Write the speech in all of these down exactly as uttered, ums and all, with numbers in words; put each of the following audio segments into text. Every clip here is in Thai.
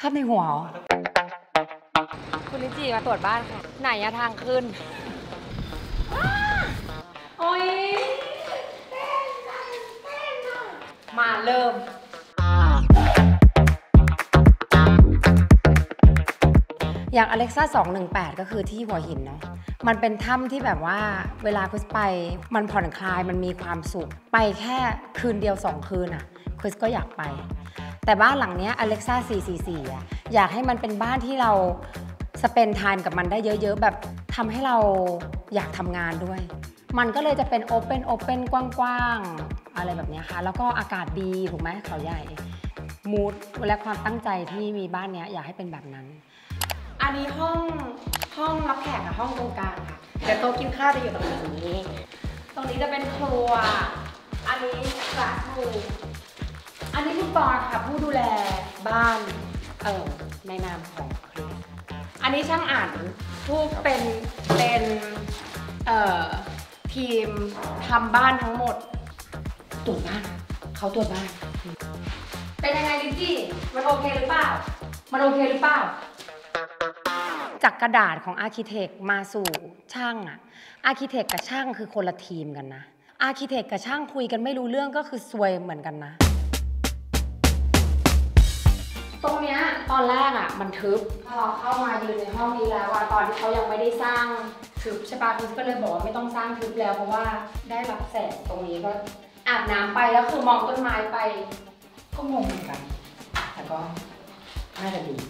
าพในหัวคุณลิจิมาตรวจบ้านค่ะไหนอะทางขึ้นโอ้ยมาเริ่มอย่าง Alexa สองหนึ่งแปดก็คือที่หัวหินเนาะมันเป็นถ้ำที่แบบว่าเวลาคุสไปมันผ่อนคลายมันมีความสุขไปแค่คืนเดียวสองคืนอะคุสก็อยากไปแต่บ้านหลังนี้ Alexa สี่สี่สี่อะอยากให้มันเป็นบ้านที่เราสเปนไทม์กับมันได้เยอะๆแบบทำให้เราอยากทำงานด้วยมันก็เลยจะเป็นโอเปนโอเปนกว้างๆอะไรแบบนี้ค่ะแล้วก็อากาศดีถูกไหมเขาใหญ่มูดและความตั้งใจที่มีบ้านนี้อยากให้เป็นแบบนั้นอันนี้ห้องห้องรับแขกกับห้องตรงกลางค่ะเดี๋ยวโต๊ะกินข้าวจะอยู่ตรงนี้ตรงนี้จะเป็นครัวอันนี้กระทูอันนี้คุณปอนค่ะผู้ดูแลบ้านเออในนามของคริสอันนี้ช่างอ่านผู้เป็นเป็นเอ่อทีมทำบ้านทั้งหมดตรวจบ้านเขาตรวจบ้านเป็นยังไงลิจี้มันโอเคหรือเปล่ามันโอเคหรือเปล่าจากกระดาษของอาร์คิเทคมาสู่ช่างอะอาร์คิเทคกับช่างคือคนละทีมกันนะอาร์คิเทคกับช่างคุยกันไม่รู้เรื่องก็คือซวยเหมือนกันนะตรงเนี้ยตอนแรกอ่ะมันทึบพอเข้ามายืนในห้องนี้แล้วตอนที่เขายังไม่ได้สร้างทึบใช่ปะคุณก็เลยบอกว่าไม่ต้องสร้างทึบแล้วเพราะว่าได้รับแสงตรงนี้ก็อาบน้ำไปแล้วคือมองต้นไม้ไปก็งงเหมือนกันแต่ก็น่าจะดี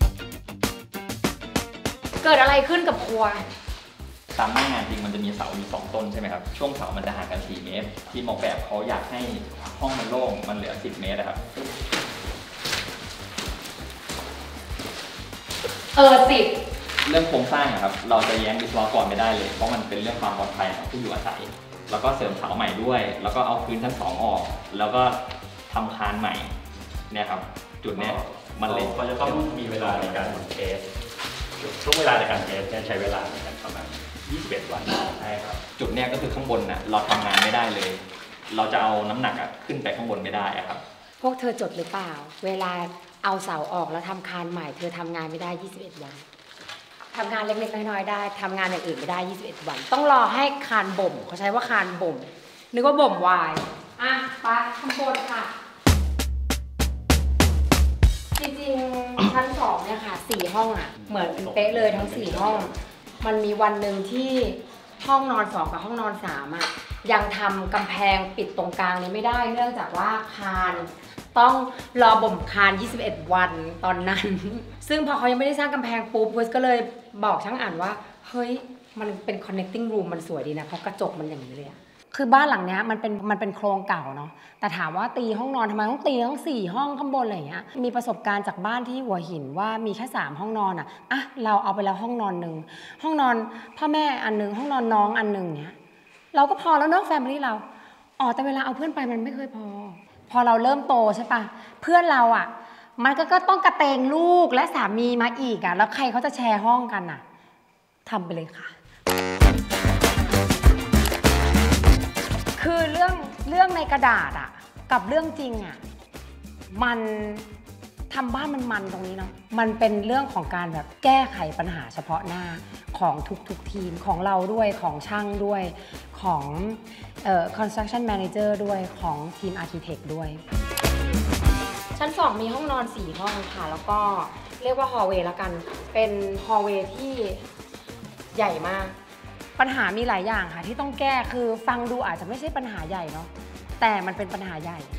เกิดอะไรขึ้นกับครัวตามหน้างานจริงมันจะมีเสาอยู่สองต้นใช่ไหมครับช่วงเสามันจะห่างกันสี่เมตรที่ออกแบบเขาอยากให้ห้องมันโล่งมันเหลือสิบเมตรนะครับเออสิเรื่องโครงสร้างครับเราจะแย้งวิศวกรไม่ได้เลยเพราะมันเป็นเรื่องความปลอดภัยของผู้อยู่อาศัยแล้วก็เสริมเสาใหม่ด้วยแล้วก็เอาพื้นชั้นสองออกแล้วก็ทำคานใหม่เนี่ยครับจุดเนี้ยมันเลยเขาจะต้องมีเวลาในการเทสช่วงเวลาในการเทสใช้เวลาในการประมาณยี่สิบเอ็ดวันใช่ครับจุดเนี้ยก็คือข้างบนน่ะเราทำงานไม่ได้เลยเราจะเอาน้ำหนักอ่ะขึ้นไปข้างบนไม่ได้ครับพวกเธอจดหรือเปล่าเวลาเอาเสาออกแล้วทำคานใหม่เธอทำงานไม่ได้ยี่สิบเอ็ดวันทำงานเล็กๆน้อยๆได้ทำงานอย่างอื่นไม่ได้ยี่สิบเอ็ดวันต้องรอให้คานบ่มเขาใช้ว่าคานบ่มนึกว่าบ่มวายอ่ะไปข้างบนค่ะจริงๆชั้นสองเนี่ยค่ะสี่ห้องอ่ะเหมือนเป็นเป๊ะเลยทั้งสี่ห้องมันมีวันหนึ่งที่ห้องนอนสองกับห้องนอนสามอ่ะยังทำกำแพงปิดตรงกลางนี้ไม่ได้เนื่องจากว่าคานต้องรอบ่มคานยี่สิบเอ็ดวันตอนนั้นซึ่งพอเขายังไม่ได้สร้างกำแพงปุ๊บพุทธก็เลยบอกช่างอ่านว่าเฮ้ยมันเป็น connecting room มันสวยดีนะเพราะกระจกมันอย่างนี้เลยคือบ้านหลังนี้มันเป็นมันเป็นโครงเก่าเนาะแต่ถามว่าตีห้องนอนทำไมต้องตีทั้งสี่ห้องข้างบนอะไรอย่างเงี้ยมีประสบการณ์จากบ้านที่หัวหินว่ามีแค่สามห้องนอนอ่ะอ่ะเราเอาไปแล้วห้องนอนหนึ่งห้องนอนพ่อแม่อันนึงห้องนอนน้องอันนึงเนี้ยเราก็พอแล้วเนาะแฟมิลี่เราอ๋อแต่เวลาเอาเพื่อนไปมันไม่เคยพอพอเราเริ่มโตใช่ปะเพื่อนเราอ่ะมันก็ก็ต้องกระเตงลูกและสามีมาอีกอ่ะแล้วใครเขาจะแชร์ห้องกันอ่ะทำไปเลยค่ะคือเรื่องเรื่องในกระดาษอ่ะกับเรื่องจริงอ่ะมันทำบ้านมันมันตรงนี้เนาะมันเป็นเรื่องของการแบบแก้ไขปัญหาเฉพาะหน้าของทุกๆทีมของเราด้วยของช่างด้วยของเอ่อ construction manager ด้วยของทีม architect ด้วยชั้นสองมีห้องนอนสี่ห้องค่ะแล้วก็เรียกว่า hallway ละกันเป็น hallway ที่ใหญ่มากปัญหามีหลายอย่างค่ะที่ต้องแก้คือฟังดูอาจจะไม่ใช่ปัญหาใหญ่เนาะแต่มันเป็นปัญหาใหญ่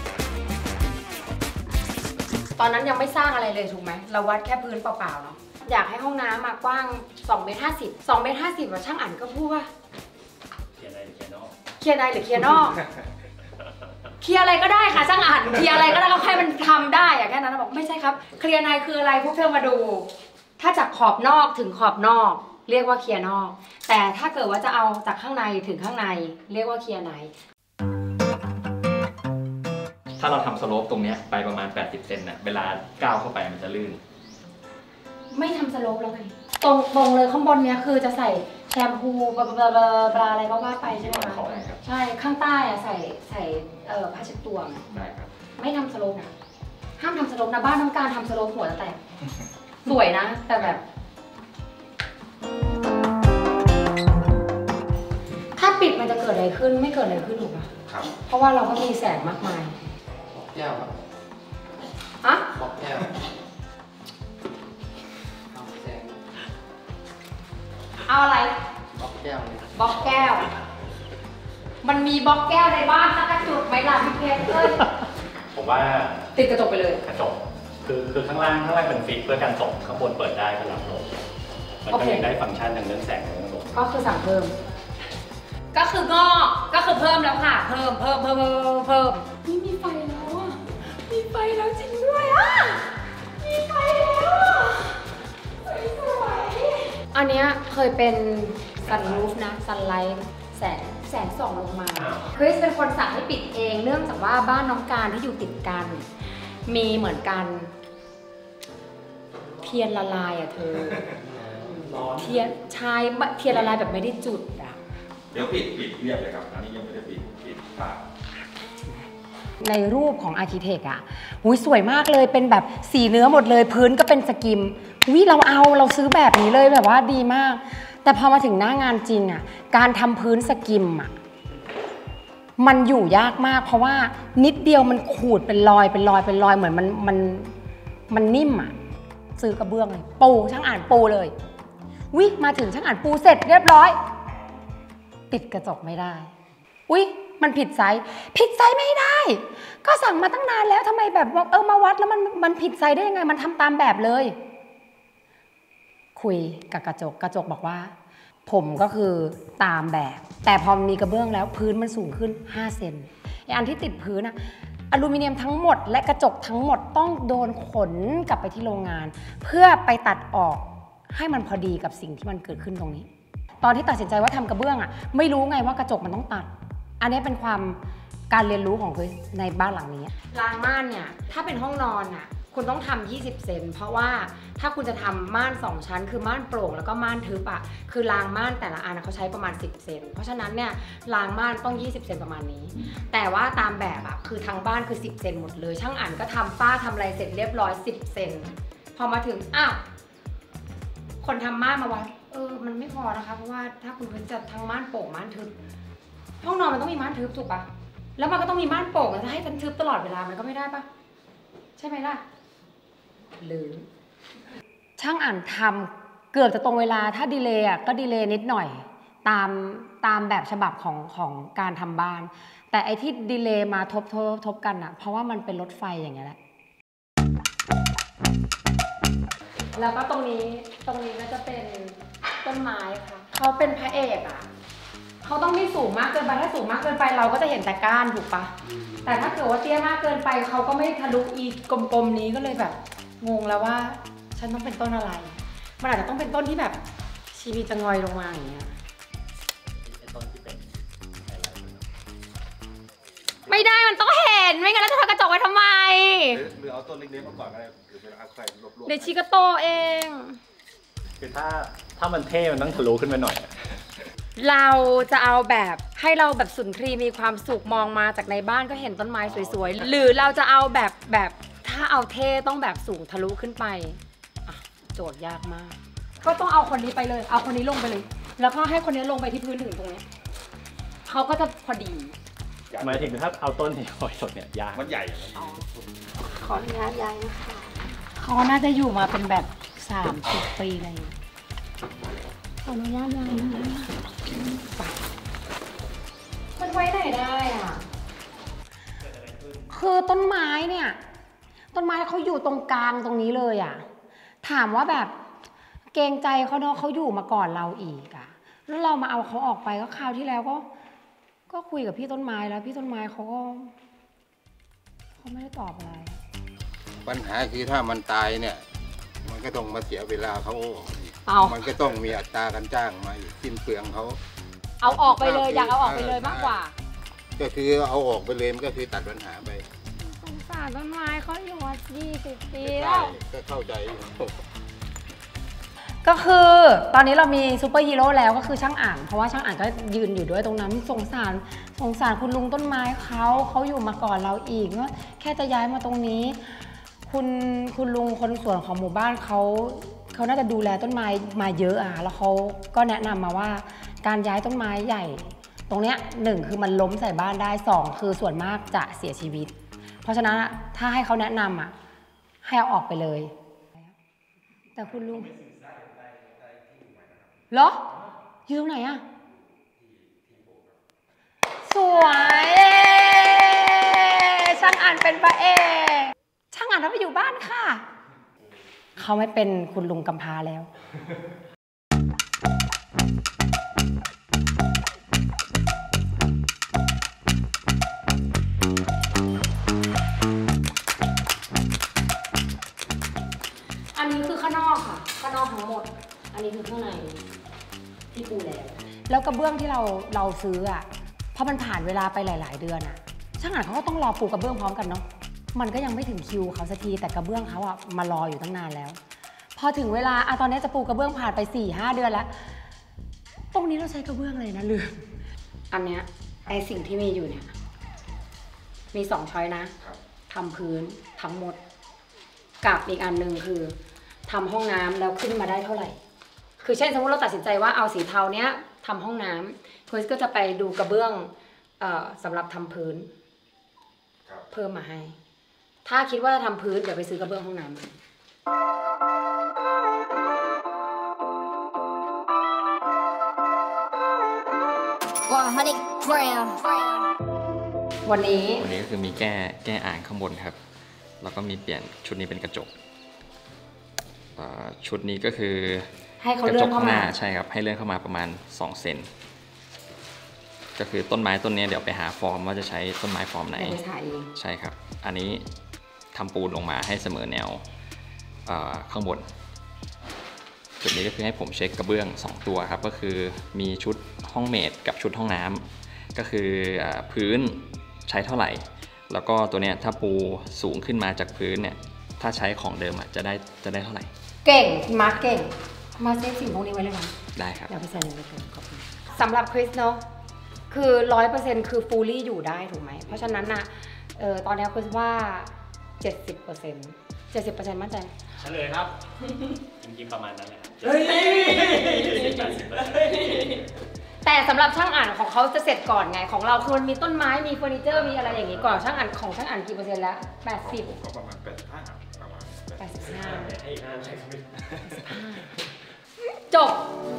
ตอนนั้นยังไม่สร้างอะไรเลยถูกไหมเราวัดแค่พื้นเปล่าๆเนาะอยากให้ห้องน้ำมากว้างสองเมตรห้าสิบ สองเมตรห้าสิบช่างอ่านก็พูดว่าเคลียร์ในหรือเคลียร์นอกเคลียร์ในหรือเคลียร์นอกเคลียร์อะไรก็ได้ค่ะช่างอ่านเคลียร์อะไรก็ได้ก็ให้มันทำได้อะแค่นั้นบอกไม่ใช่ครับเคลียร์ในคืออะไรพวกเธอมาดูถ้าจากขอบนอกถึงขอบนอกเรียกว่าเคลียร์นอกแต่ถ้าเกิดว่าจะเอาจากข้างในถึงข้างในเรียกว่าเคลียร์ในถ้าเราทำสโลปตรงนี้ไปประมาณแปดสิบเซนน่ะเวลาก้าวเข้าไปมันจะลื่นไม่ทำสโลปแล้วไงตรงตรงเลยข้างบนเนี้ยคือจะใส่แชมพูบลาบลาบลาอะไรก็ว่าไปใช่ไหมคะใช่ข้างใต้อะใส่ใส่เอ่อผ้าเช็ดตัวได้ครับไม่ทำสโลปนะห้ามทำสโลปนะบ้านต้องการทำสโลปหัวจะแตกสวยนะแต่แบบถ้าปิดมันจะเกิดอะไรขึ้นไม่เกิดอะไรขึ้นถูกปะครับเพราะว่าเราก็มีแสงมากมายบอกแก้วครับอะบอกแก้วเอาอะไรบล็อกแก้วเลยบล็อกแก้วมันมีบล็อกแก้วในบ้านสักกระจุดไหมล่ะพี่เพชรเอ้ยผมว่าติดกระจกไปเลยกระจกคือคือข้างล่างข้างล่างเป็นฟิกเพื่อการส่งข้างบนเปิดได้ก็รับลมมันก็ยังได้ฟังก์ชันทางเรื่องแสงเรื่องลมก็คือสั่งเพิ่มก็คืองอกก็คือเพิ่มแล้วค่ะเพิ่มเพิ่มเพิ่มเพิ่มเพิ่มนี่มีไฟแล้วอ่ะมีไฟแล้วจริงด้วยอ่ะมีไฟแล้วอ่ะสวยๆอันเนี้ยเคยเป็นซันรูฟนะซันไลท์แสงแสงส่องลงมาคริสเป็นคนสั่งให้ปิดเองเนื่องจากว่าบ้านน้องการที่อยู่ติดกันมีเหมือนกันเทียนละลายอ่ะเธอเทียนชายเทียนละลายแบบไม่ได้จุดอ่ะเดี๋ยวปิดปิดเรียบเลยครับอันนี้ยังไม่ได้ปิดปิดปากในรูปของอาร์คิเทคอ่ะอุ้ยสวยมากเลยเป็นแบบสีเนื้อหมดเลยพื้นก็เป็นสกิมอุ้ยเราเอาเราซื้อแบบนี้เลยแบบว่าดีมากแต่พอมาถึงหน้างานจริงอ่ะการทำพื้นสกิมอ่ะมันอยู่ยากมากเพราะว่านิดเดียวมันขูดเป็นรอยเป็นรอยเป็นรอยเหมือนมันมันมันนิ่มอ่ะซื้อกระเบื้องเลยปูช่างอ่านปูเลยวิมาถึงช่างอ่านปูเสร็จเรียบร้อยติดกระจกไม่ได้อุ๊ยมันผิดไซส์ผิดไซส์ไม่ได้ก็สั่งมาตั้งนานแล้วทำไมแบบเออมาวัดแล้วมันมันผิดไซส์ได้ยังไงมันทำตามแบบเลยคุยกับกระจกกระจกบอกว่าผมก็คือตามแบบแต่พอมีกระเบื้องแล้วพื้นมันสูงขึ้นห้าเซนไอ้อันที่ติดพื้นอะอลูมิเนียมทั้งหมดและกระจกทั้งหมดต้องโดนขนกลับไปที่โรงงานเพื่อไปตัดออกให้มันพอดีกับสิ่งที่มันเกิดขึ้นตรงนี้ตอนที่ตัดสินใจว่าทำกระเบื้องอะไม่รู้ไงว่ากระจกมันต้องตัดอันนี้เป็นความการเรียนรู้ของคุณในบ้านหลังนี้รางม่านเนี่ยถ้าเป็นห้องนอนอะคุณต้องทำยี่สิบเซนเพราะว่าถ้าคุณจะทำม่านสองชั้นคือม่านโปร่งแล้วก็ม่านทึบอะคือรางม่านแต่ละอันเขาใช้ประมาณสิบเซนเพราะฉะนั้นเนี่ยรางม่านต้องยี่สิบเซนประมาณนี้แต่ว่าตามแบบอะคือทางบ้านคือสิบเซนหมดเลยช่างอ่านก็ทำฝ้าทำอะไรเสร็จเรียบร้อยสิบเซนพอมาถึงอ้าวคนทำม่านมาวัดเออมันไม่พอนะคะเพราะว่าถ้าคุณจะทั้งม่านโป่งม่านทึบห้องนอนมันต้องมีม่านทึบถูกปะแล้วมันก็ต้องมีม่านโป่งจะให้มันทึบตลอดเวลามันก็ไม่ได้ปะใช่ไหมล่ะหรือช่างอ่านทำเกือบจะตรงเวลาถ้าดีเลย์อ่ะก็ดีเลย์นิดหน่อยตามตามแบบฉบับของของการทำบ้านแต่ไอ้ที่ดีเลย์มาทบทบทบกันอ่ะเพราะว่ามันเป็นรถไฟอย่างเงี้ยแหละแล้วก็ตรงนี้ตรงนี้ก็จะเป็นต้นไม้ค่ะเขาเป็นพระเอกอ่ะเขาต้องไม่สูงมากเกินไปถ้าสูงมากเกินไปเราก็จะเห็นแต่ก้านถูกปะแต่ถ้าเกิดว่าเตี้ยมากเกินไปเขาก็ไม่ทะลุอีกลมๆนี้ก็เลยแบบงงแล้วว่าฉันต้องเป็นต้นอะไรมันอาจจะต้องเป็นต้นที่แบบชีวิตจะงอยลงมาอย่างเงี้ยต้นที่เป็นไม่ได้มันต้องเห็นไม่งั้นเราจะทำกระจกไว้ทำไมหรือเอาต้นเล็กๆมาก่อนก็ได้หรือเป็นเอาใครรวบๆเดชิกาโตเองคือถ้าถ้ามันเท่มันต้องทะลุขึ้นมาหน่อยเราจะเอาแบบให้เราแบบสุนทรีมีความสุขมองมาจากในบ้านก็เห็นต้นไม้สวยๆหรือเราจะเอาแบบแบบถ้าเอาเท่ต้องแบบสูงทะลุขึ้นไปอ่ะโจทย์ยากมากก็ต้องเอาคนนี้ไปเลยเอาคนนี้ลงไปเลยแล้วก็ให้คนนี้ลงไปที่พื้นถึงตรงนี้เขาก็จะพอดีหมายถึงถ้าเอาต้นที่หอยสดเนี่ยยากมันใหญ่ขออนุญาตย้ายนะคะเขาน่าจะอยู่มาเป็นแบบสามสิบปีเลยขออนุญาตย้ายนะมันไว้ไหนได้อ่ะคือต้นไม้เนี่ยต้นไม้เขาอยู่ตรงกลางตรงนี้เลยอ่ะถามว่าแบบเกรงใจเขาเนาะเขาอยู่มาก่อนเราอีกอ่ะแล้วเรามาเอาเขาออกไปก็คราวที่แล้วก็ก็คุยกับพี่ต้นไม้แล้วพี่ต้นไม้เขาก็เขาไม่ได้ตอบอะไรปัญหาคือถ้ามันตายเนี่ยมันก็ต้องมาเสียเวลาเขาเอามันก็ต้องมีอัตราการจ้างมาอีกสิ้นเปลืองเขาเอาออกไปเลยอยากเอาออกไปเลยมากกว่าก็คือเอาออกไปเลยมันก็คือตัดปัญหาไปสงสารต้นไม้เขาอยู่มายี่สิบปีแล้วก็เข้าใจก็คือตอนนี้เรามีซูเปอร์ฮีโร่แล้วก็คือช่างอ่านเพราะว่าช่างอ่านก็ยืนอยู่ด้วยตรงนั้นสงสารสงสารคุณลุงต้นไม้เขาเขาอยู่มาก่อนเราอีกว่าแค่จะย้ายมาตรงนี้คุณคุณลุงคนสวนของหมู่บ้านเขาเขาน่าจะดูแลต้นไม้มาเยอะอ่ะแล้วเขาก็แนะนำมาว่าการย้ายต้นไม้ใหญ่ ตรงเนี้ยหนึ่งคือมันล้มใส่บ้านได้สองคือส่วนมากจะเสียชีวิตเพราะฉะนั้นถ้าให้เขาแนะนำอ่ะให้เอาออกไปเลยแต่คุณลุงเหรออยู่ตรงไหนอ่ะสวยช่างอ่านเป็นพระเอกช่างอ่านเขาไปอยู่บ้านค่ะเขาไม่เป็นคุณลุงกำพร้าแล้วอันนี้คือข้างนอกค่ะข้างนอกทั้งหมดอันนี้คือข้างในที่ปูแล้วแล้วกระเบื้องที่เราเราซื้ออ่ะเพราะมันผ่านเวลาไปหลายๆเดือนอ่ะช่างอ่านเขาก็ต้องรอปูกระเบื้องพร้อมกันเนาะมันก็ยังไม่ถึงคิวเขาสักทีแต่กระเบื้องเขาอ่ะมารออยู่ตั้งนานแล้วพอถึงเวลาอ่ะตอนนี้จะปูกระเบื้องผ่านไป สี่ห้า เดือนแล้วตรงนี้เราใช้กระเบื้องเลยนะลืมอันเนี้ยไอสิ่งที่มีอยู่เนี่ยมีสองช้อยนะทำพื้นทั้งหมดกับอีกอันหนึ่งคือทำห้องน้ำแล้วขึ้นมาได้เท่าไหร่คือเช่นสมมติเราตัดสินใจว่าเอาสีเทาเนี้ยทำห้องน้ำคุณก็จะไปดูกระเบื้องเอ่อสำหรับทำพื้นเพิ่มมาให้ถ้าคิดว่าจะทำพื้นเดี๋ยวไปซื้อกระเบื้องห้องน้ำวันนี้วันนี้ก็คือมีแก้แก้อ่างข้างบนครับแล้วก็มีเปลี่ยนชุดนี้เป็นกระจกชุดนี้ก็คือให้เขาเลื่อนเข้ามาใช่ครับให้เลื่อนเข้ามาประมาณสองเซนก็คือต้นไม้ต้นนี้เดี๋ยวไปหาฟอร์มว่าจะใช้ต้นไม้ฟอร์มไหนใช่ครับอันนี้ทำปูนลงมาให้เสมอแนวข้างบนจุดนี้ก็คือให้ผมเช็คกระเบื้องสองตัวครับก็คือมีชุดห้องเมดกับชุดห้องน้ำก็คือพื้นใช้เท่าไหร่แล้วก็ตัวเนี้ยถ้าปูสูงขึ้นมาจากพื้นเนี่ยถ้าใช้ของเดิมอ่ะจะได้จะได้เท่าไหร่เก่งมาร์กเก่งมาเซฟสิ่งพวกนี้ไว้เลยนะได้ครับเดี๋ยวไปใส่ในกระเป๋าขอบคุณสำหรับคริสเนาะคือร้อยเปอร์เซ็นต์คือฟูลี่อยู่ได้ถูกไหมเพราะฉะนั้นน่ะเออตอนนี้คริสว่าเจ็ดสิบเปอร์เซ็นต์เจ็ดสิบเปอร์เซ็นต์มั่นใจเฉลยครับจริงๆประมาณนั้นแหละแต่สำหรับช่างอ่านของเขาจะเสร็จก่อนไงของเราคือมันมีต้นไม้มีเฟอร์นิเจอร์มีอะไรอย่างนี้ก่อนช่างอ่านของช่างอ่านกี่เปอร์เซ็นต์แล้วแปดสิบก็ประมาณแปดสิบห้าประมาณแปดสิบห้าให้ห้าใช่ไหมจบ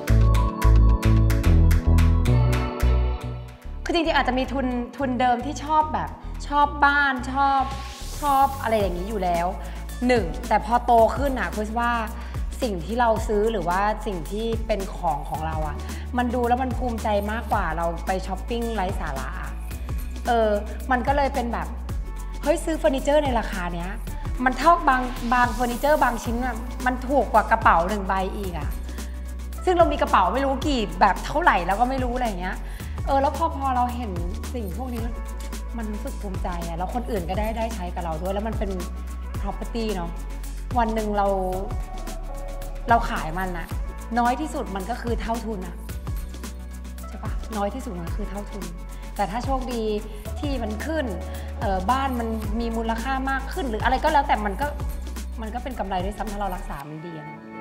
คือจริงๆอาจจะมีทุนทุนเดิมที่ชอบแบบชอบบ้านชอบชอบอะไรอย่างนี้อยู่แล้วหนึ่งแต่พอโตขึ้นอ่ะคือว่าสิ่งที่เราซื้อหรือว่าสิ่งที่เป็นของของเราอ่ะมันดูแล้วมันภูมิใจมากกว่าเราไปช้อปปิ้งไร้สาระเออมันก็เลยเป็นแบบเฮ้ยซื้อเฟอร์นิเจอร์ในราคาเนี้ยมันเท่าบางบางเฟอร์นิเจอร์บางชิ้นอ่ะมันถูกกว่ากระเป๋าหนึ่งใบอีกอ่ะซึ่งเรามีกระเป๋าไม่รู้กี่แบบเท่าไหร่แล้วก็ไม่รู้อะไรอย่างเงี้ยเออแล้วพอพอเราเห็นสิ่งพวกนี้มันรู้สึกภูมิใจอ่ะแล้วคนอื่นก็ได้ได้ใช้กับเราด้วยแล้วมันเป็น property เนาะวันหนึ่งเราเราขายมันนะน้อยที่สุดมันก็คือเท่าทุนอะใช่ปะน้อยที่สุดมันคือเท่าทุนแต่ถ้าโชคดีที่มันขึ้นเออบ้านมันมีมูลค่ามากขึ้นหรืออะไรก็แล้วแต่มันก็มันก็เป็นกำไรด้วยซ้ำถ้าเรารักษามันดีนะ